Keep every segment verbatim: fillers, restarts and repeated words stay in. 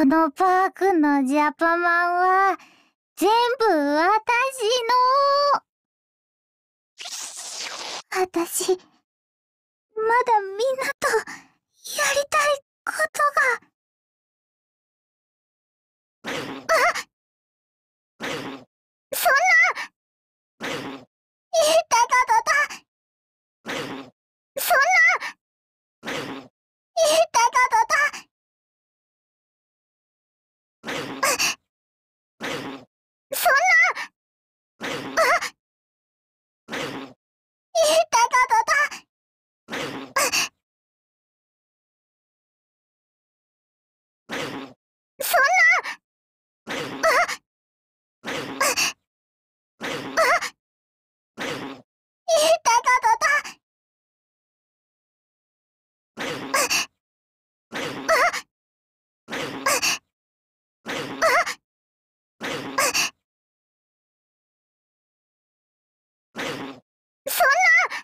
のパークのジャパマンは全部私の。私、まだみんなとやりたいことが。あ、そんな。いたたたた。そんな。いたたたた。そんな。あ、いたたたた。そんな。あ、いたたたた。そんな。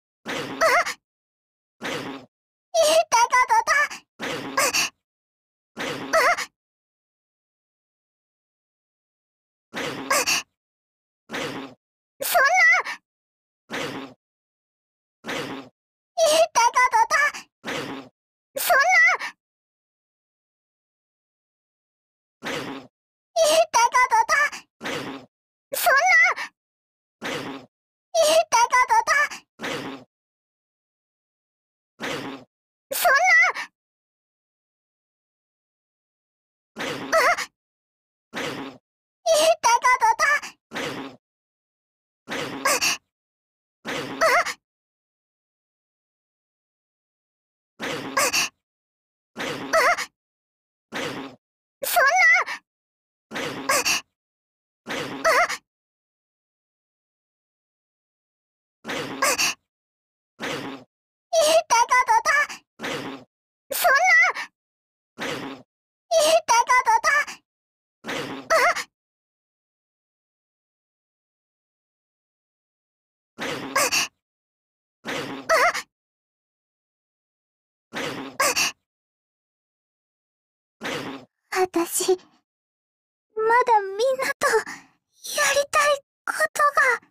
いたたたた。そんな。いたたたた。そんな。いたたたた。そんな。いたたたた。そんな。あ、いたたたた。そんな。いたたたた。そんな。いたたたた。私、まだみんなとやりたいことが。